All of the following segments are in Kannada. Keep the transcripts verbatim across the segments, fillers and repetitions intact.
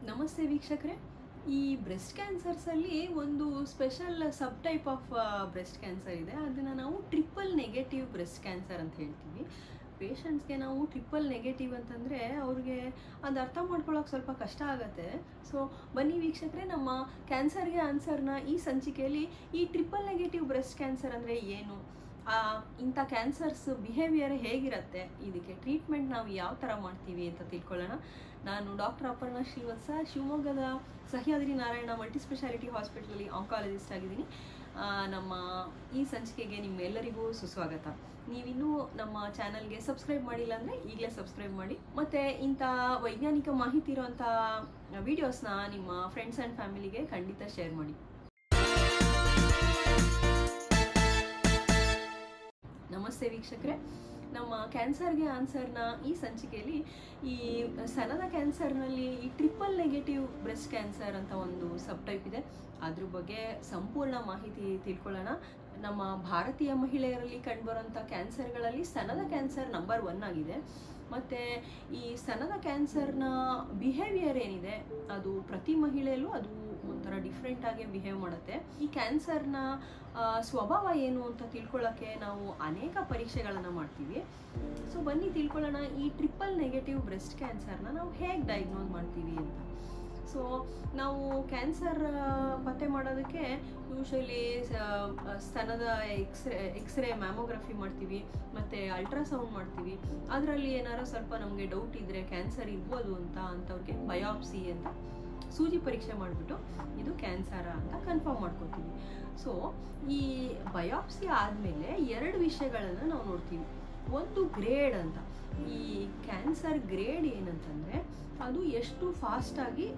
ನಮಸ್ತೆ ವೀಕ್ಷಕರೇ. ಈ ಬ್ರೆಸ್ಟ್ ಕ್ಯಾನ್ಸರ್ಸಲ್ಲಿ ಒಂದು special sub type of breast cancer ಇದೆ. ಅದನ್ನು ನಾವು ಟ್ರಿಪಲ್ ನೆಗೆಟಿವ್ ಬ್ರೆಸ್ಟ್ ಕ್ಯಾನ್ಸರ್ ಅಂತ ಹೇಳ್ತೀವಿ. ಪೇಷಂಟ್ಸ್ಗೆ ನಾವು ಟ್ರಿಪಲ್ ನೆಗೆಟಿವ್ ಅಂತಂದರೆ ಅವ್ರಿಗೆ ಅದು ಅರ್ಥ ಮಾಡ್ಕೊಳ್ಳೋಕೆ ಸ್ವಲ್ಪ ಕಷ್ಟ ಆಗುತ್ತೆ. ಸೊ ಬನ್ನಿ ವೀಕ್ಷಕರೇ, ನಮ್ಮ ಕ್ಯಾನ್ಸರ್ಗೆ ಆನ್ಸರ್ನ ಈ ಸಂಚಿಕೆಯಲ್ಲಿ ಈ ಟ್ರಿಪಲ್ ನೆಗೆಟಿವ್ ಬ್ರೆಸ್ಟ್ ಕ್ಯಾನ್ಸರ್ ಅಂದರೆ ಏನು, ಇಂಥ ಕ್ಯಾನ್ಸರ್ಸ್ ಬಿಹೇವಿಯರ್ ಹೇಗಿರುತ್ತೆ, ಇದಕ್ಕೆ ಟ್ರೀಟ್ಮೆಂಟ್ ನಾವು ಯಾವ ಥರ ಮಾಡ್ತೀವಿ ಅಂತ ತಿಳ್ಕೊಳ್ಳೋಣ. ನಾನು ಡಾಕ್ಟರ್ ಅಪರ್ಣಾ ಶ್ರೀವತ್ಸ, ಶಿವಮೊಗ್ಗದ ಸಹ್ಯಾದ್ರಿ ನಾರಾಯಣ ಮಲ್ಟಿ ಸ್ಪೆಷಾಲಿಟಿ ಹಾಸ್ಪಿಟಲಲ್ಲಿ ಆಂಕಾಲಜಿಸ್ಟ್ ಆಗಿದ್ದೀನಿ. ನಮ್ಮ ಈ ಸಂಚಿಕೆಗೆ ನಿಮ್ಮೆಲ್ಲರಿಗೂ ಸುಸ್ವಾಗತ. ನೀವಿನ್ನೂ ನಮ್ಮ ಚಾನಲ್ಗೆ ಸಬ್ಸ್ಕ್ರೈಬ್ ಮಾಡಿಲ್ಲ ಅಂದರೆ ಈಗಲೇ ಸಬ್ಸ್ಕ್ರೈಬ್ ಮಾಡಿ. ಮತ್ತು ಇಂಥ ವೈಜ್ಞಾನಿಕ ಮಾಹಿತಿ ಇರೋಂಥ ವಿಡಿಯೋಸ್ನ ನಿಮ್ಮ ಫ್ರೆಂಡ್ಸ್ ಆ್ಯಂಡ್ ಫ್ಯಾಮಿಲಿಗೆ ಖಂಡಿತ ಶೇರ್ ಮಾಡಿ. ನಮಸ್ತೆ ವೀಕ್ಷಕರೇ, ನಮ್ಮ ಕ್ಯಾನ್ಸರ್ಗೆ ಆನ್ಸರ್ನ ಈ ಸಂಚಿಕೆಯಲ್ಲಿ ಈ ಸ್ತನದ ಕ್ಯಾನ್ಸರ್ನಲ್ಲಿ ಈ ಟ್ರಿಪಲ್ ನೆಗೆಟಿವ್ ಬ್ರೆಸ್ಟ್ ಕ್ಯಾನ್ಸರ್ ಅಂತ ಒಂದು ಸಬ್ ಟೈಪ್ ಇದೆ. ಅದ್ರ ಬಗ್ಗೆ ಸಂಪೂರ್ಣ ಮಾಹಿತಿ ತಿಳ್ಕೊಳ್ಳೋಣ. ನಮ್ಮ ಭಾರತೀಯ ಮಹಿಳೆಯರಲ್ಲಿ ಕಂಡುಬರುವಂಥ ಕ್ಯಾನ್ಸರ್ಗಳಲ್ಲಿ ಸ್ತನದ ಕ್ಯಾನ್ಸರ್ ನಂಬರ್ ಒನ್ ಆಗಿದೆ. ಮತ್ತು ಈ ಸ್ತನದ ಕ್ಯಾನ್ಸರ್ನ ಬಿಹೇವಿಯರ್ ಏನಿದೆ ಅದು ಪ್ರತಿ ಮಹಿಳೆಯಲ್ಲೂ ಅದು ಒಂಥರ ಡಿಫ್ರೆಂಟ್ ಆಗಿ ಬಿಹೇವ್ ಮಾಡುತ್ತೆ. ಈ ಕ್ಯಾನ್ಸರ್ನ ಸ್ವಭಾವ ಏನು ಅಂತ ತಿಳ್ಕೊಳ್ಳೋಕ್ಕೆ ನಾವು ಅನೇಕ ಪರೀಕ್ಷೆಗಳನ್ನು ಮಾಡ್ತೀವಿ. ಸೊ ಬನ್ನಿ ತಿಳ್ಕೊಳ್ಳೋಣ, ಈ ಟ್ರಿಪಲ್ ನೆಗೆಟಿವ್ ಬ್ರೆಸ್ಟ್ ಕ್ಯಾನ್ಸರ್ನ ನಾವು ಹೇಗೆ ಡಯಾಗ್ನೋಸ್ ಮಾಡ್ತೀವಿ ಅಂತ. ಸೊ ನಾವು ಕ್ಯಾನ್ಸರ್ ಪತ್ತೆ ಮಾಡೋದಕ್ಕೆ ಯೂಶಲಿ ಸ್ತನದ ಎಕ್ಸ್ರೇ ಎಕ್ಸ್ರೇ ಮ್ಯಾಮೋಗ್ರಫಿ ಮಾಡ್ತೀವಿ ಮತ್ತು ಅಲ್ಟ್ರಾಸೌಂಡ್ ಮಾಡ್ತೀವಿ. ಅದರಲ್ಲಿ ಏನಾರು ಸ್ವಲ್ಪ ನಮಗೆ ಡೌಟ್ ಇದ್ದರೆ ಕ್ಯಾನ್ಸರ್ ಇರ್ಬೋದು ಅಂತ ಅಂಥವ್ರಿಗೆ ಬಯಾಪ್ಸಿ ಅಂತ ಸೂಜಿ ಪರೀಕ್ಷೆ ಮಾಡಿಬಿಟ್ಟು ಇದು ಕ್ಯಾನ್ಸರ ಅಂತ ಕನ್ಫರ್ಮ್ ಮಾಡ್ಕೊತೀವಿ. ಸೊ ಈ ಬಯಾಪ್ಸಿ ಆದಮೇಲೆ ಎರಡು ವಿಷಯಗಳನ್ನು ನಾವು ನೋಡ್ತೀವಿ. ಒಂದು ಗ್ರೇಡ್ ಅಂತ. ಈ ಕ್ಯಾನ್ಸರ್ ಗ್ರೇಡ್ ಏನಂತಂದರೆ ಅದು ಎಷ್ಟು ಫಾಸ್ಟಾಗಿ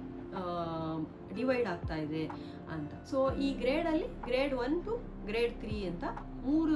ಡಿವೈಡ್ ಆಗ್ತಾ ಇದೆ ಅಂತ. ಸೊ ಈ ಗ್ರೇಡಲ್ಲಿ grade one two grade three ಅಂತ ಮೂರು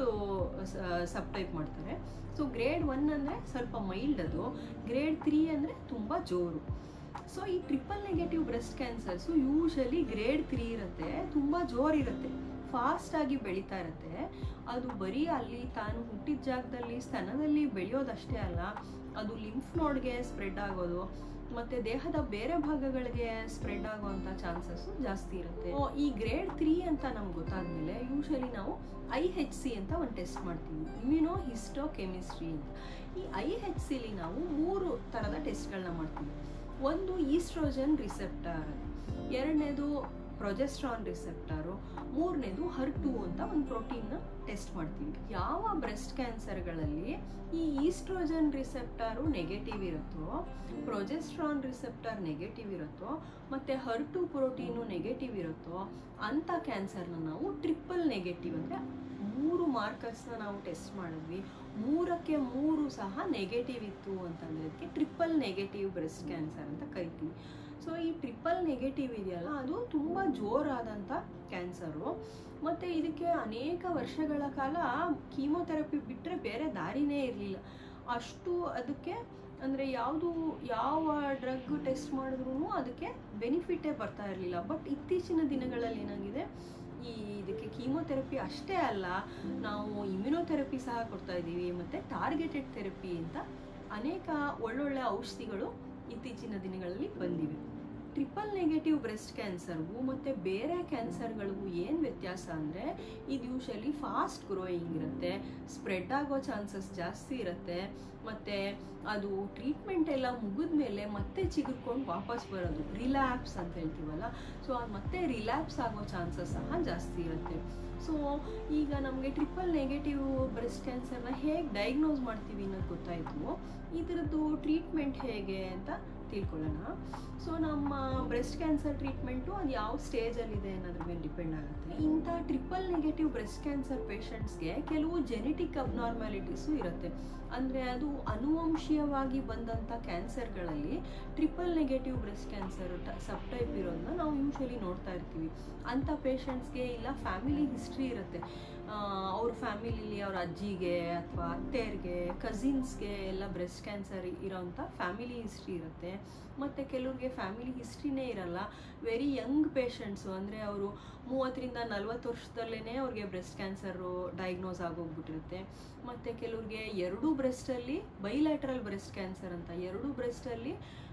ಸಬ್ ಟೈಪ್ ಮಾಡ್ತಾರೆ. ಸೊ ಗ್ರೇಡ್ ಒನ್ ಅಂದರೆ ಸ್ವಲ್ಪ ಮೈಲ್ಡ್, ಅದು ಗ್ರೇಡ್ ತ್ರೀ ಅಂದರೆ ತುಂಬ ಜೋರು. ಸೊ ಈ triple negative breast cancers usually grade three ಇರುತ್ತೆ, ತುಂಬ ಜೋರಿರುತ್ತೆ, ಫಾಸ್ಟಾಗಿ ಬೆಳೀತಾ ಇರುತ್ತೆ. ಅದು ಬರೀ ಅಲ್ಲಿ ತಾನು ಹುಟ್ಟಿದ ಜಾಗದಲ್ಲಿ ಸ್ತನದಲ್ಲಿ ಬೆಳೆಯೋದಷ್ಟೇ ಅಲ್ಲ, ಅದು ಲಿಂಫ್ ನೋಡ್ಗೆ ಸ್ಪ್ರೆಡ್ ಆಗೋದು ಮತ್ತು ದೇಹದ ಬೇರೆ ಭಾಗಗಳಿಗೆ ಸ್ಪ್ರೆಡ್ ಆಗುವಂಥ ಚಾನ್ಸಸ್ಸು ಜಾಸ್ತಿ ಇರುತ್ತೆ. ಈ ಗ್ರೇಡ್ ತ್ರೀ ಅಂತ ನಮ್ಗೆ ಗೊತ್ತಾದ್ಮೇಲೆ ಯೂಶಲಿ ನಾವು ಐ ಹೆಚ್ ಸಿ ಅಂತ ಒಂದು ಟೆಸ್ಟ್ ಮಾಡ್ತೀವಿ, ಇಮ್ಯುನೋ ಹಿಸ್ಟೋ ಕೆಮಿಸ್ಟ್ರಿ ಅಂತ. ಈ ಐ ಹೆಚ್ ಸಿಲಿ ನಾವು ಮೂರು ಥರದ ಟೆಸ್ಟ್ಗಳನ್ನ ಮಾಡ್ತೀವಿ. ಒಂದು ಈಸ್ಟ್ರೋಜನ್ ರಿಸೆಪ್ಟರ್, ಎರಡನೇದು ಪ್ರೊಜೆಸ್ಟ್ರಾನ್ ರಿಸೆಪ್ಟರು, ಮೂರನೇದು ಹರ್ ಟು ಅಂತ ಒಂದು ಪ್ರೋಟೀನ್ನ ಟೆಸ್ಟ್ ಮಾಡ್ತೀವಿ. ಯಾವ ಬ್ರೆಸ್ಟ್ ಕ್ಯಾನ್ಸರ್ಗಳಲ್ಲಿ ಈ ಈಸ್ಟ್ರೋಜನ್ ರಿಸೆಪ್ಟರು ನೆಗೆಟಿವ್ ಇರುತ್ತೋ, ಪ್ರೊಜೆಸ್ಟ್ರಾನ್ ರಿಸೆಪ್ಟರ್ ನೆಗೆಟಿವ್ ಇರುತ್ತೋ ಮತ್ತು ಹರ್ ಟು ಪ್ರೋಟೀನು ನೆಗೆಟಿವ್ ಇರುತ್ತೋ ಅಂಥ ಕ್ಯಾನ್ಸರ್ನ ನಾವು ಟ್ರಿಪಲ್ ನೆಗೆಟಿವ್ ಅಂದರೆ ಮೂರು ಮಾರ್ಕರ್ಸ್ನ ನಾವು ಟೆಸ್ಟ್ ಮಾಡಿದ್ವಿ, ಮೂರಕ್ಕೆ ಮೂರು ಸಹ ನೆಗೆಟಿವ್ ಇತ್ತು ಅಂತಂದರೆ ಅದಕ್ಕೆ ಟ್ರಿಪಲ್ ನೆಗೆಟಿವ್ ಬ್ರೆಸ್ಟ್ ಕ್ಯಾನ್ಸರ್ ಅಂತ ಕರಿತೀವಿ. ಸೊ ಈ ಟ್ರಿಪಲ್ ನೆಗೆಟಿವ್ ಇದೆಯಲ್ಲ ಅದು ತುಂಬ ಜೋರಾದಂಥ ಕ್ಯಾನ್ಸರು. ಮತ್ತು ಇದಕ್ಕೆ ಅನೇಕ ವರ್ಷಗಳ ಕಾಲ ಕೀಮೋಥೆರಪಿ ಬಿಟ್ಟರೆ ಬೇರೆ ದಾರಿನೇ ಇರಲಿಲ್ಲ. ಅಷ್ಟು ಅದಕ್ಕೆ ಅಂದರೆ ಯಾವುದು ಯಾವ ಡ್ರಗ್ ಟೆಸ್ಟ್ ಮಾಡಿದ್ರೂ ಅದಕ್ಕೆ ಬೆನಿಫಿಟೇ ಬರ್ತಾ ಇರಲಿಲ್ಲ. ಬಟ್ ಇತ್ತೀಚಿನ ದಿನಗಳಲ್ಲಿ ಏನಾಗಿದೆ, ಈ ಇದಕ್ಕೆ ಕೀಮೋಥೆರಪಿ ಅಷ್ಟೇ ಅಲ್ಲ, ನಾವು ಇಮ್ಯುನೋಥೆರಪಿ ಸಹ ಕೊಡ್ತಾ ಇದ್ದೀವಿ ಮತ್ತು ಟಾರ್ಗೆಟೆಡ್ ಥೆರಪಿ ಅಂತ ಅನೇಕ ಒಳ್ಳೊಳ್ಳೆ ಔಷಧಿಗಳು ಇತ್ತೀಚಿನ ದಿನಗಳಲ್ಲಿ ಬಂದಿವೆ. ಟ್ರಿಪಲ್ ನೆಗೆಟಿವ್ ಬ್ರೆಸ್ಟ್ ಕ್ಯಾನ್ಸರ್ಗೂ ಮತ್ತು ಬೇರೆ ಕ್ಯಾನ್ಸರ್ಗಳಿಗೂ ಏನು ವ್ಯತ್ಯಾಸ ಅಂದರೆ ಇದು ಯೂಶಲಿ ಫಾಸ್ಟ್ ಗ್ರೋಯಿಂಗ್ ಇರುತ್ತೆ, ಸ್ಪ್ರೆಡ್ ಆಗೋ ಚಾನ್ಸಸ್ ಜಾಸ್ತಿ ಇರುತ್ತೆ ಮತ್ತು ಅದು ಟ್ರೀಟ್ಮೆಂಟ್ ಎಲ್ಲ ಮುಗಿದ ಮೇಲೆ ಮತ್ತೆ ಚಿಗುರ್ಕೊಂಡು ವಾಪಸ್ ಬರೋದು, ರಿಲ್ಯಾಪ್ಸ್ ಅಂತ ಹೇಳ್ತೀವಲ್ಲ, ಸೊ ಅದು ಮತ್ತೆ ರಿಲ್ಯಾಪ್ಸ್ ಆಗೋ ಚಾನ್ಸಸ್ ಸಹ ಜಾಸ್ತಿ ಇರುತ್ತೆ. ಸೊ ಈಗ ನಮಗೆ ಟ್ರಿಪಲ್ ನೆಗೆಟಿವ್ ಬ್ರೆಸ್ಟ್ ಕ್ಯಾನ್ಸರ್ನ ಹೇಗೆ ಡಯಾಗ್ನೋಸ್ ಮಾಡ್ತೀವಿ ಅನ್ನೋದು ಗೊತ್ತಾಯಿತು. ಇದರದ್ದು ಟ್ರೀಟ್ಮೆಂಟ್ ಹೇಗೆ ಅಂತ ತಿಳ್ಕೊಳ್ಳೋಣ. ಸೊ ನಮ್ಮ ಬ್ರೆಸ್ಟ್ ಕ್ಯಾನ್ಸರ್ ಟ್ರೀಟ್ಮೆಂಟು ಅದು ಯಾವ ಸ್ಟೇಜಲ್ಲಿದೆ ಅನ್ನೋದ್ರ ಮೇಲೆ ಡಿಪೆಂಡ್ ಆಗುತ್ತೆ. ಇಂಥ ಟ್ರಿಪಲ್ ನೆಗೆಟಿವ್ ಬ್ರೆಸ್ಟ್ ಕ್ಯಾನ್ಸರ್ ಪೇಷಂಟ್ಸ್ಗೆ ಕೆಲವು ಜೆನೆಟಿಕ್ ಅಬ್ನಾರ್ಮ್ಯಾಲಿಟೀಸು ಇರುತ್ತೆ. ಅಂದರೆ ಅದು ಅನುವಂಶೀಯವಾಗಿ ಬಂದಂಥ ಕ್ಯಾನ್ಸರ್ಗಳಲ್ಲಿ triple negative breast cancer sub type ಇರೋದನ್ನ ನಾವು ಯೂಶಲಿ ನೋಡ್ತಾ ಇರ್ತೀವಿ. ಅಂಥ ಪೇಷಂಟ್ಸ್ಗೆ ಇಲ್ಲ ಫ್ಯಾಮಿಲಿ ಹಿಸ್ಟ್ರಿ ಇರುತ್ತೆ, ಅವ್ರ ಫ್ಯಾಮಿಲಿಲಿ ಅವ್ರ ಅಜ್ಜಿಗೆ ಅಥವಾ ಅತ್ತೆಯರಿಗೆ ಕಸಿನ್ಸ್ಗೆ ಎಲ್ಲ ಬ್ರೆಸ್ಟ್ ಕ್ಯಾನ್ಸರ್ ಇರೋಂಥ ಫ್ಯಾಮಿಲಿ ಹಿಸ್ಟ್ರಿ ಇರುತ್ತೆ. ಮತ್ತು ಕೆಲವ್ರಿಗೆ ಫ್ಯಾಮಿಲಿ ಹಿಸ್ಟ್ರಿನೇ ಇರಲ್ಲ, ವೆರಿ ಯಂಗ್ ಪೇಷಂಟ್ಸು, ಅಂದರೆ ಅವರು ಮೂವತ್ತರಿಂದ ನಲ್ವತ್ತು ವರ್ಷದಲ್ಲೇ ಅವ್ರಿಗೆ ಬ್ರೆಸ್ಟ್ ಕ್ಯಾನ್ಸರು ಡಯಾಗ್ನೋಸ್ ಆಗೋಗ್ಬಿಟ್ಟಿರುತ್ತೆ. ಮತ್ತು ಕೆಲವ್ರಿಗೆ ಎರಡೂ ಬ್ರೆಸ್ಟಲ್ಲಿ ಬೈಲ್ಯಾಟ್ರಲ್ ಬ್ರೆಸ್ಟ್ ಕ್ಯಾನ್ಸರ್ ಅಂತ, ಎರಡೂ ಬ್ರೆಸ್ಟಲ್ಲಿ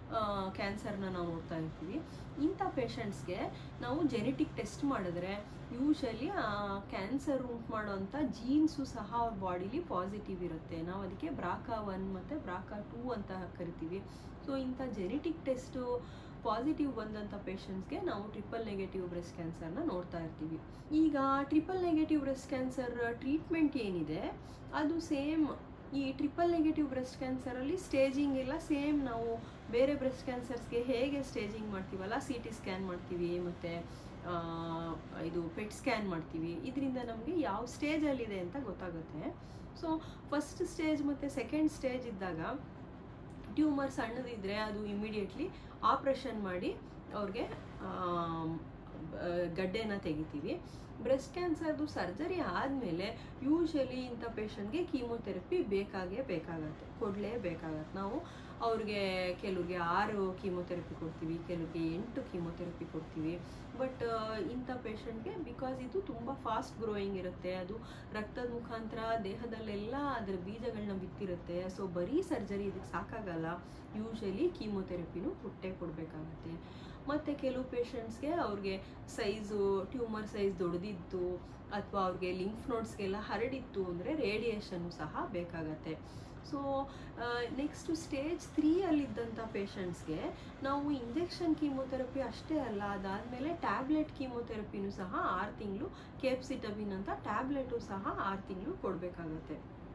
ಕ್ಯಾನ್ಸರ್ನ ನಾವು ನೋಡ್ತಾ ಇರ್ತೀವಿ. ಇಂಥ ಪೇಷಂಟ್ಸ್ಗೆ ನಾವು ಜೆನೆಟಿಕ್ ಟೆಸ್ಟ್ ಮಾಡಿದ್ರೆ ಯೂಶಲಿ ಕ್ಯಾನ್ಸರ್ ಉಂಟು ಮಾಡೋಂಥ ಜೀನ್ಸು ಸಹ ಅವ್ರ ಬಾಡಿಲಿ ಪಾಸಿಟಿವ್ ಇರುತ್ತೆ. ನಾವು ಅದಕ್ಕೆ ಬ್ರಾಕಾ ಒನ್ ಮತ್ತು ಬ್ರಾಕಾ ಟೂ ಅಂತ ಕರಿತೀವಿ. ಸೊ ಇಂಥ ಜೆನೆಟಿಕ್ ಟೆಸ್ಟು ಪಾಸಿಟಿವ್ ಬಂದಂಥ ಪೇಷಂಟ್ಸ್ಗೆ ನಾವು ಟ್ರಿಪಲ್ ನೆಗೆಟಿವ್ ಬ್ರೆಸ್ಟ್ ಕ್ಯಾನ್ಸರ್ನ ನೋಡ್ತಾ ಇರ್ತೀವಿ. ಈಗ triple negative breast cancer treatment ಏನಿದೆ ಅದು ಸೇಮ್ ಈ ಟ್ರಿಪಲ್ ನೆಗೆಟಿವ್ ಬ್ರೆಸ್ಟ್ ಕ್ಯಾನ್ಸರಲ್ಲಿ ಸ್ಟೇಜಿಂಗ್ ಎಲ್ಲ ಸೇಮ್ ನಾವು ಬೇರೆ ಬ್ರೆಸ್ಟ್ ಕ್ಯಾನ್ಸರ್ಸ್ಗೆ ಹೇಗೆ ಸ್ಟೇಜಿಂಗ್ ಮಾಡ್ತೀವಲ್ಲ, ಸಿ ಟಿ ಸ್ಕ್ಯಾನ್ ಮಾಡ್ತೀವಿ ಮತ್ತು ಇದು ಪೆಟ್ ಸ್ಕ್ಯಾನ್ ಮಾಡ್ತೀವಿ. ಇದರಿಂದ ನಮಗೆ ಯಾವ ಸ್ಟೇಜಲ್ಲಿದೆ ಅಂತ ಗೊತ್ತಾಗುತ್ತೆ. ಸೊ ಫಸ್ಟ್ ಸ್ಟೇಜ್ ಮತ್ತು ಸೆಕೆಂಡ್ ಸ್ಟೇಜ್ ಇದ್ದಾಗ ಟ್ಯೂಮರ್ ಸಣ್ಣದಿದ್ದರೆ ಅದು ಇಮಿಡಿಯೇಟ್ಲಿ ಆಪ್ರೇಷನ್ ಮಾಡಿ ಅವ್ರಿಗೆ ಗಡ್ಡೆನ ತೆಗಿತೀವಿ. ಬ್ರೆಸ್ಟ್ ಕ್ಯಾನ್ಸರ್ದು ಸರ್ಜರಿ ಆದಮೇಲೆ ಯೂಶಲಿ ಇಂಥ ಪೇಷಂಟ್ಗೆ ಕೀಮೋಥೆರಪಿ ಬೇಕಾಗೇ ಬೇಕಾಗತ್ತೆ, ಕೊಡಲೇಬೇಕಾಗತ್ತೆ. ನಾವು ಅವ್ರಿಗೆ ಕೆಲವ್ರಿಗೆ ಆರು ಕೀಮೋಥೆರಪಿ ಕೊಡ್ತೀವಿ, ಕೆಲವ್ರಿಗೆ ಎಂಟು ಕೀಮೋಥೆರಪಿ ಕೊಡ್ತೀವಿ. ಬಟ್ ಇಂಥ ಪೇಷಂಟ್ಗೆ ಬಿಕಾಸ್ ಇದು ತುಂಬ ಫಾಸ್ಟ್ ಗ್ರೋಯಿಂಗ್ ಇರುತ್ತೆ, ಅದು ರಕ್ತದ ಮುಖಾಂತರ ದೇಹದಲ್ಲೆಲ್ಲ ಅದರ ಬೀಜಗಳನ್ನ ಬಿತ್ತಿರುತ್ತೆ. ಸೊ ಬರೀ ಸರ್ಜರಿ ಇದಕ್ಕೆ ಸಾಕಾಗಲ್ಲ, ಯೂಶಲಿ ಕೀಮೋಥೆರಪಿನೂ ಕೊಟ್ಟೇ ಕೊಡಬೇಕಾಗತ್ತೆ. ಮತ್ತು ಕೆಲವು ಪೇಷಂಟ್ಸ್ಗೆ ಅವ್ರಿಗೆ ಸೈಜು ಟ್ಯೂಮರ್ ಸೈಜ್ ದೊಡ್ಡದಿತ್ತು ಅಥವಾ ಅವ್ರಿಗೆ ಲಿಂಫ್ ನೋಡ್ಸ್ಗೆಲ್ಲ ಹರಡಿತ್ತು ಅಂದರೆ ರೇಡಿಯೇಷನ್ನು ಸಹ ಬೇಕಾಗತ್ತೆ. ಸೊ ನೆಕ್ಸ್ಟು ಸ್ಟೇಜ್ ತ್ರೀ ಅಲ್ಲಿದ್ದಂಥ ಪೇಷಂಟ್ಸ್ಗೆ ನಾವು ಇಂಜೆಕ್ಷನ್ ಕೀಮೋಥೆರಪಿ ಅಷ್ಟೇ ಅಲ್ಲ, ಅದಾದಮೇಲೆ ಟ್ಯಾಬ್ಲೆಟ್ ಕೀಮೋಥೆರಪಿನೂ ಸಹ ಆರು ತಿಂಗಳು ಕೆಪ್ಸಿಟಮಿನ್ ಅಂತ ಟ್ಯಾಬ್ಲೆಟು ಸಹ ಆರು ತಿಂಗಳು ಕೊಡಬೇಕಾಗತ್ತೆ.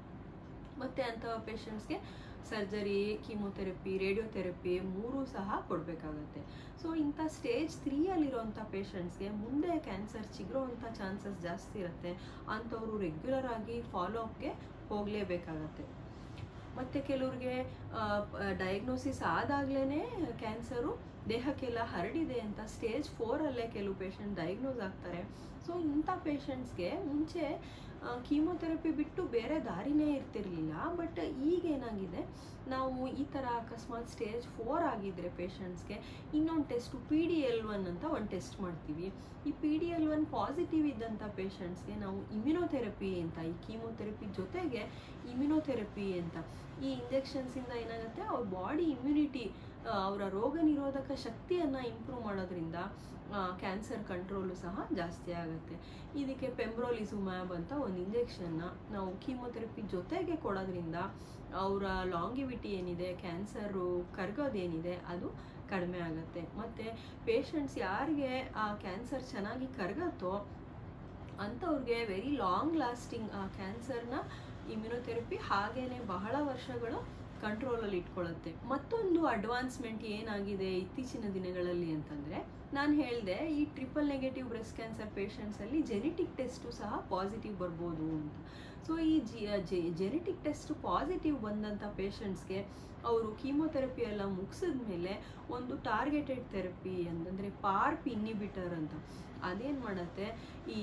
ಮತ್ತು ಅಂಥ ಪೇಷಂಟ್ಸ್ಗೆ ಸರ್ಜರಿ, ಕೀಮೋಥೆರಪಿ, ರೇಡಿಯೋಥೆರಪಿ ಮೂರೂ ಸಹ ಕೊಡಬೇಕಾಗತ್ತೆ. ಸೊ ಇಂಥ ಸ್ಟೇಜ್ ತ್ರೀ ಅಲ್ಲಿರೋಂಥ ಪೇಷಂಟ್ಸ್ಗೆ ಮುಂದೆ ಕ್ಯಾನ್ಸರ್ ಚಿಗುರೋವಂಥ ಚಾನ್ಸಸ್ ಜಾಸ್ತಿ ಇರುತ್ತೆ. ಅಂಥವರು ರೆಗ್ಯುಲರ್ ಆಗಿ ಫಾಲೋ ಅಪ್ಗೆ ಹೋಗಲೇಬೇಕಾಗತ್ತೆ. ಮತ್ತು ಕೆಲವ್ರಿಗೆ ಡಯಾಗ್ನೋಸಿಸ್ ಆದಾಗಲೇ ಕ್ಯಾನ್ಸರು ದೇಹಕ್ಕೆಲ್ಲ ಹರಡಿದೆ ಅಂತ ಸ್ಟೇಜ್ ಫೋರಲ್ಲೇ ಕೆಲವು ಪೇಷಂಟ್ ಡಯಾಗ್ನೋಸ್ ಆಗ್ತಾರೆ. ಸೊ ಇಂಥ ಪೇಷಂಟ್ಸ್ಗೆ ಮುಂಚೆ ಕೀಮೋಥೆರಪಿ ಬಿಟ್ಟು ಬೇರೆ ದಾರಿನೇ ಇರ್ತಿರ್ಲಿಲ್ಲ. ಬಟ್ ಈಗೇನಾಗಿದೆ, ನಾವು ಈ ಥರ ಅಕಸ್ಮಾತ್ ಸ್ಟೇಜ್ ಫೋರ್ ಆಗಿದ್ದರೆ ಪೇಷಂಟ್ಸ್ಗೆ ಇನ್ನೊಂದು test P D L one ಅಂತ ಒಂದು ಟೆಸ್ಟ್ ಮಾಡ್ತೀವಿ. ಈ P D L one positive ಇದ್ದಂಥ ಪೇಷಂಟ್ಸ್ಗೆ ನಾವು ಇಮ್ಯುನೋಥೆರಪಿ ಅಂತ, ಈ ಕೀಮೋಥೆರಪಿ ಜೊತೆಗೆ ಇಮ್ಯುನೋಥೆರಪಿ ಅಂತ, ಈ ಇಂಜೆಕ್ಷನ್ಸಿಂದ ಏನಾಗುತ್ತೆ ಅವ್ರ ಬಾಡಿ ಇಮ್ಯುನಿಟಿ, ಅವರ ರೋಗ ನಿರೋಧಕ ಶಕ್ತಿಯನ್ನು ಇಂಪ್ರೂವ್ ಮಾಡೋದ್ರಿಂದ ಕ್ಯಾನ್ಸರ್ ಕಂಟ್ರೋಲು ಸಹ ಜಾಸ್ತಿ ಆಗುತ್ತೆ. ಇದಕ್ಕೆ ಪೆಂಬ್ರೋಲಿಸುಮ್ಯಾಬ್ ಅಂತ ಒಂದು ಇಂಜೆಕ್ಷನ್ನ ನಾವು ಕೀಮೋಥೆರಪಿ ಜೊತೆಗೆ ಕೊಡೋದ್ರಿಂದ ಅವರ ಲಾಂಗಿವಿಟಿ ಏನಿದೆ, ಕ್ಯಾನ್ಸರು ಕರಗೋದೇನಿದೆ ಅದು ಕಡಿಮೆ ಆಗುತ್ತೆ. ಮತ್ತು ಪೇಷಂಟ್ಸ್ ಯಾರಿಗೆ ಆ ಕ್ಯಾನ್ಸರ್ ಚೆನ್ನಾಗಿ ಕರಗತ್ತೋ ಅಂಥವ್ರಿಗೆ ವೆರಿ ಲಾಂಗ್ ಲಾಸ್ಟಿಂಗ್ ಆ ಕ್ಯಾನ್ಸರ್ನ ಇಮ್ಯುನೋಥೆರಪಿ ಹಾಗೇನೆ ಬಹಳ ವರ್ಷಗಳು ಕಂಟ್ರೋಲಲ್ಲಿ ಇಟ್ಕೊಳ್ಳುತ್ತೆ. ಮತ್ತೊಂದು ಅಡ್ವಾನ್ಸ್ಮೆಂಟ್ ಏನಾಗಿದೆ ಇತ್ತೀಚಿನ ದಿನಗಳಲ್ಲಿ ಅಂತಂದರೆ, ನಾನು ಹೇಳಿದೆ ಈ ಟ್ರಿಪಲ್ ನೆಗೆಟಿವ್ ಬ್ರೆಸ್ಟ್ ಕ್ಯಾನ್ಸರ್ ಪೇಷಂಟ್ಸಲ್ಲಿ ಜೆನೆಟಿಕ್ ಟೆಸ್ಟು ಸಹ ಪಾಸಿಟಿವ್ ಬರ್ಬೋದು ಅಂತ. ಸೊ ಈ ಜಿ ಜೆನೆಟಿಕ್ ಟೆಸ್ಟು ಪಾಸಿಟಿವ್ ಬಂದಂಥ ಪೇಷಂಟ್ಸ್ಗೆ ಅವರು ಕೀಮೋಥೆರಪಿ ಎಲ್ಲ ಮುಗಿಸಿದ ಮೇಲೆ ಒಂದು ಟಾರ್ಗೆಟೆಡ್ ಥೆರಪಿ ಅಂತಂದರೆ ಪಾರ್ಪ್ ಇನ್ಹಿಬಿಟರ್ ಅಂತ, ಅದೇನು ಮಾಡುತ್ತೆ ಈ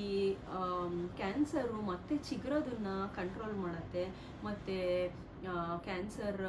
ಕ್ಯಾನ್ಸರು ಮತ್ತೆ ಚಿಗುರೋದನ್ನು ಕಂಟ್ರೋಲ್ ಮಾಡುತ್ತೆ. ಮತ್ತು ಕ್ಯಾನ್ಸರ್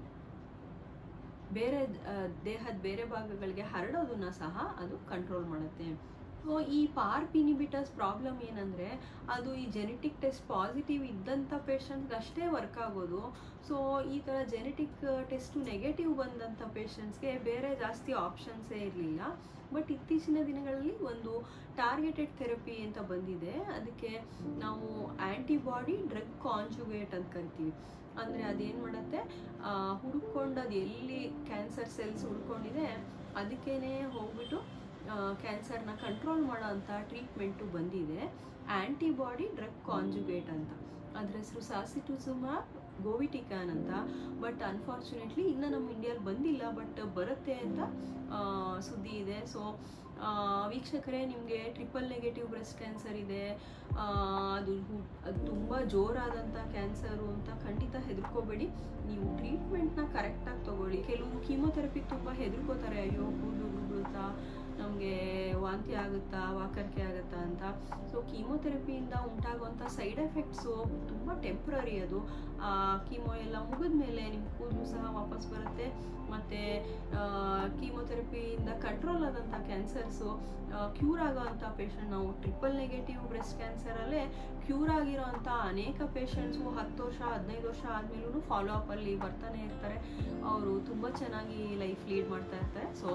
ಬೇರೆ ದೇಹದ ಬೇರೆ ಭಾಗಗಳಿಗೆ ಹರಡೋದನ್ನ ಸಹ ಅದು ಕಂಟ್ರೋಲ್ ಮಾಡುತ್ತೆ. ಸೊ ಈ ಪಾರ್ಪ್ ಇನ್ಹಿಬಿಟರ್ಸ್ ಪ್ರಾಬ್ಲಮ್ ಏನಂದರೆ ಅದು ಈ ಜೆನೆಟಿಕ್ ಟೆಸ್ಟ್ ಪಾಸಿಟಿವ್ ಇದ್ದಂಥ ಪೇಷಂಟ್ಗೆ ಅಷ್ಟೇ ವರ್ಕ್ ಆಗೋದು. ಸೊ ಈ ಥರ ಜೆನೆಟಿಕ್ ಟೆಸ್ಟು ನೆಗೆಟಿವ್ ಬಂದಂಥ ಪೇಷಂಟ್ಸ್ಗೆ ಬೇರೆ ಜಾಸ್ತಿ ಆಪ್ಷನ್ಸೇ ಇರಲಿಲ್ಲ. ಬಟ್ ಇತ್ತೀಚಿನ ದಿನಗಳಲ್ಲಿ ಒಂದು ಟಾರ್ಗೆಟೆಡ್ ಥೆರಪಿ ಅಂತ ಬಂದಿದೆ. ಅದಕ್ಕೆ ನಾವು ಆ್ಯಂಟಿಬಾಡಿ ಡ್ರಗ್ ಕಾಂಜುಗೇಟ್ ಅಂತ ಕರಿತೀವಿ. ಅಂದರೆ ಅದೇನು ಮಾಡುತ್ತೆ, ಹುಡ್ಕೊಂಡು ಅದು ಎಲ್ಲಿ ಕ್ಯಾನ್ಸರ್ ಸೆಲ್ಸ್ ಹುಡ್ಕೊಂಡಿದೆ ಅದಕ್ಕೇ ಹೋಗ್ಬಿಟ್ಟು ಕ್ಯಾನ್ಸರ್ನ ಕಂಟ್ರೋಲ್ ಮಾಡೋ ಅಂಥ ಟ್ರೀಟ್ಮೆಂಟು ಬಂದಿದೆ, ಆ್ಯಂಟಿಬಾಡಿ ಡ್ರಗ್ ಕಾಂಜುಗೇಟ್ ಅಂತ. ಅದ್ರ ಹೆಸರು ಸಾಸಿಟುಜುಮ್ಯಾಬ್ ಗೋವಿಟಿಕ್ಯಾನ್ ಅಂತ. ಬಟ್ ಅನ್ಫಾರ್ಚುನೇಟ್ಲಿ ಇನ್ನು ನಮ್ಮ ಇಂಡಿಯಲ್ಲಿ ಬಂದಿಲ್ಲ, ಬಟ್ ಬರುತ್ತೆ ಅಂತ ಸುದ್ದಿ ಇದೆ. ಸೊ ವೀಕ್ಷಕರೇ, ನಿಮಗೆ ಟ್ರಿಪಲ್ ನೆಗೆಟಿವ್ ಬ್ರೆಸ್ಟ್ ಕ್ಯಾನ್ಸರ್ ಇದೆ, ಅದು ಅದು ತುಂಬ ಜೋರಾದಂಥ ಕ್ಯಾನ್ಸರು ಅಂತ ಖಂಡಿತ ಹೆದರ್ಕೋಬೇಡಿ. ನೀವು ಟ್ರೀಟ್ಮೆಂಟ್ನ ಕರೆಕ್ಟಾಗಿ ತೊಗೊಳ್ಳಿ. ಕೆಲವರು ಕೀಮೋಥೆರಪಿ ತುಂಬ ಹೆದರ್ಕೋತಾರೆ, ಅಯ್ಯೋ ಕೂದಲು ಉದುರುತ್ತಾ ನಮಗೆ ವಾಂತಿ ಆಗುತ್ತಾ ವಾಕರಿಕೆ ಆಗುತ್ತಾ ಅಂತ. ಸೊ ಕೀಮೋಥೆರಪಿಯಿಂದ ಉಂಟಾಗುವಂಥ ಸೈಡ್ ಎಫೆಕ್ಟ್ಸು ತುಂಬ ಟೆಂಪ್ರರಿ. ಅದು ಕೀಮೋ ಎಲ್ಲ ಮುಗಿದ ಮೇಲೆ ನಿಮ್ಮ ಕೂದಲು ಸಹ ವಾಪಸ್ ಬರುತ್ತೆ. ಮತ್ತು ಕೀಮೋಥೆರಪಿಯಿಂದ ಕಂಟ್ರೋಲ್ ಆದಂಥ ಕ್ಯಾನ್ಸರ್ಸು ಕ್ಯೂರ್ ಆಗೋವಂಥ ಪೇಷಂಟ್, ನಾವು ಟ್ರಿಪಲ್ ನೆಗೆಟಿವ್ ಬ್ರೆಸ್ಟ್ ಕ್ಯಾನ್ಸರಲ್ಲೇ ಕ್ಯೂರ್ ಆಗಿರೋವಂಥ ಅನೇಕ ಪೇಷಂಟ್ಸು ಹತ್ತು ವರ್ಷ ಹದಿನೈದು ವರ್ಷ ಆದಮೇಲೂ ಫಾಲೋ ಅಪ್ಪಲ್ಲಿ ಬರ್ತಾನೆ ಇರ್ತಾರೆ. ಅವರು ತುಂಬ ಚೆನ್ನಾಗಿ ಲೈಫ್ ಲೀಡ್ ಮಾಡ್ತಾ ಇರ್ತಾರೆ. ಸೊ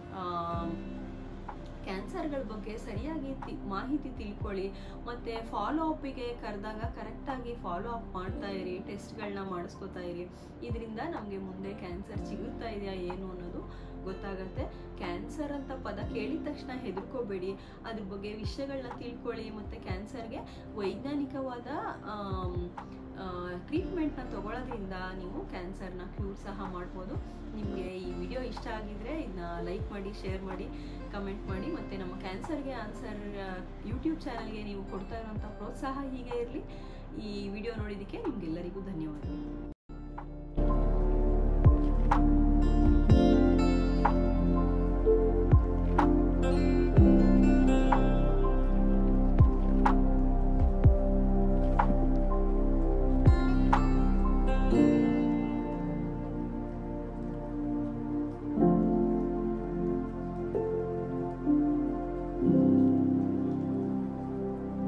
ಕ್ಯಾನ್ಸರ್ಗಳ ಬಗ್ಗೆ ಸರಿಯಾಗಿ ತಿ ಮಾಹಿತಿ ತಿಳ್ಕೊಳ್ಳಿ, ಮತ್ತು ಫಾಲೋ ಅಪ್ಪಿಗೆ ಕರೆದಾಗ ಕರೆಕ್ಟಾಗಿ ಫಾಲೋ ಅಪ್ ಮಾಡ್ತಾ ಇರಿ, ಟೆಸ್ಟ್ಗಳನ್ನ ಮಾಡಿಸ್ಕೋತಾ ಇರಿ. ಇದರಿಂದ ನಮಗೆ ಮುಂದೆ ಕ್ಯಾನ್ಸರ್ ಸಿಗುತ್ತಾ ಇದೆಯಾ ಏನು ಅನ್ನೋದು ಗೊತ್ತಾಗತ್ತೆ. ಕ್ಯಾನ್ಸರ್ ಅಂತ ಪದ ಕೇಳಿದ ತಕ್ಷಣ ಹೆದರ್ಕೋಬೇಡಿ, ಅದ್ರ ಬಗ್ಗೆ ವಿಷಯಗಳನ್ನ ತಿಳ್ಕೊಳ್ಳಿ, ಮತ್ತು ಕ್ಯಾನ್ಸರ್ಗೆ ವೈಜ್ಞಾನಿಕವಾದ ಟ್ರೀಟ್ಮೆಂಟ್ನ ತಗೊಳ್ಳೋದ್ರಿಂದ ನೀವು ಕ್ಯಾನ್ಸರ್ನ ಕ್ಯೂರ್ ಸಹ ಮಾಡ್ಬೋದು. ನಿಮಗೆ ಈ ವಿಡಿಯೋ ಇಷ್ಟ ಆಗಿದ್ರೆ ಇದನ್ನ ಲೈಕ್ ಮಾಡಿ, ಶೇರ್ ಮಾಡಿ, ಕಮೆಂಟ್ ಮಾಡಿ, ಮತ್ತು ನಮ್ಮ ಕ್ಯಾನ್ಸರ್ಗೆ ಆನ್ಸರ್ ಯೂಟ್ಯೂಬ್ ಚಾನಲ್ಗೆ ನೀವು ಕೊಡ್ತಾ ಇರೋಂಥ ಪ್ರೋತ್ಸಾಹ ಹೀಗೆ ಇರಲಿ. ಈ ವಿಡಿಯೋ ನೋಡಿದ್ದಕ್ಕೆ ನಿಮಗೆಲ್ಲರಿಗೂ ಧನ್ಯವಾದಗಳು.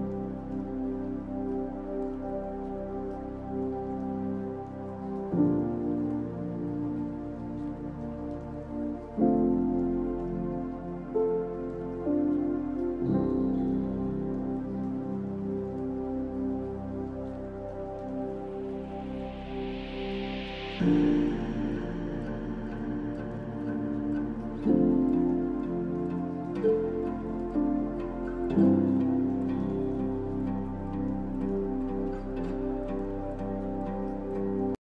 you